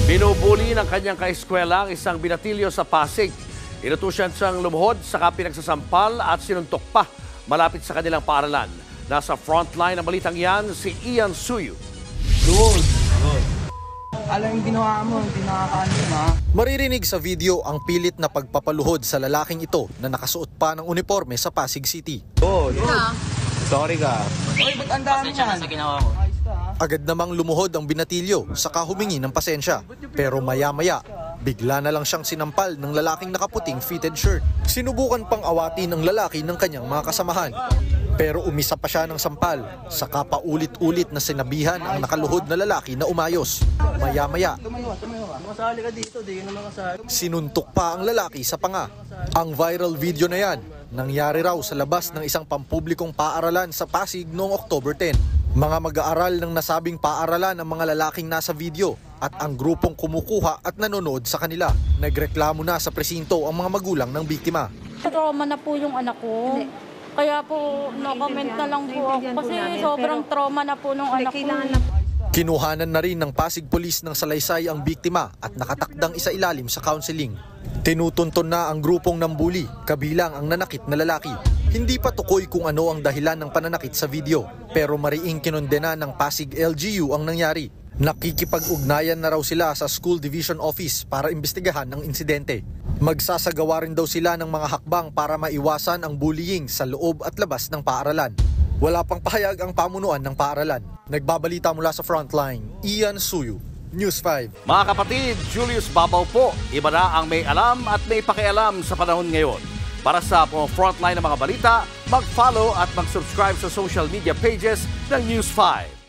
Binubuli ng kanyang kaeskwela ang isang binatilyo sa Pasig. Inutusan siyang lumuhod saka pinagsasampal at sinuntok pa malapit sa kanilang paaralan. Nasa frontline ng balitang yan si Ian Suyu. Doon. Alam yung ginawa mo, hindi nakakaano ha. Maririnig sa video ang pilit na pagpapaluhod sa lalaking ito na nakasuot pa ng uniforme sa Pasig City. Doon. Sorry ka. Oy, ba't ang dami yan? Sa ginawa ko. Agad namang lumuhod ang binatilyo saka humingi ng pasensya. Pero maya-maya, bigla na lang siyang sinampal ng lalaking nakaputing fitted shirt. Sinubukan pang awatin ng lalaki ng kanyang mga kasamahan. Pero umisa pa siya ng sampal, saka paulit-ulit na sinabihan ang nakaluhod na lalaki na umayos. Maya-maya, Masali ka dito, di ka naman kasali. sinuntok pa ang lalaki sa panga. Ang viral video na yan, nangyari raw sa labas ng isang pampublikong paaralan sa Pasig noong October 10. Mga mag-aaral ng nasabing paaralan ang mga lalaking nasa video at ang grupong kumukuha at nanonood sa kanila. Nagreklamo na sa presinto ang mga magulang ng biktima. Trauma na po yung anak ko. Kaya po, no-comment na lang po ako kasi sobrang trauma na po nung anak ko. Kinuhanan na rin ng Pasig Police ng salaysay ang biktima at nakatakdang isailalim sa counseling. Tinutunton na ang grupong nambuli, kabilang ang nanakit na lalaki. Hindi pa tukoy kung ano ang dahilan ng pananakit sa video, pero mariing kinondena ng Pasig LGU ang nangyari. Nakikipag-ugnayan na raw sila sa School Division Office para imbestigahan ang insidente. Magsasagawa rin daw sila ng mga hakbang para maiwasan ang bullying sa loob at labas ng paaralan. Wala pang pahayag ang pamunuan ng paaralan. Nagbabalita mula sa Frontline, Ian Suyu, News 5. Mga kapatid, Julius Babaw po. Iba na ang may alam at may pakialam sa panahon ngayon. Para sa frontline ng mga balita, mag-follow at mag-subscribe sa social media pages ng News 5.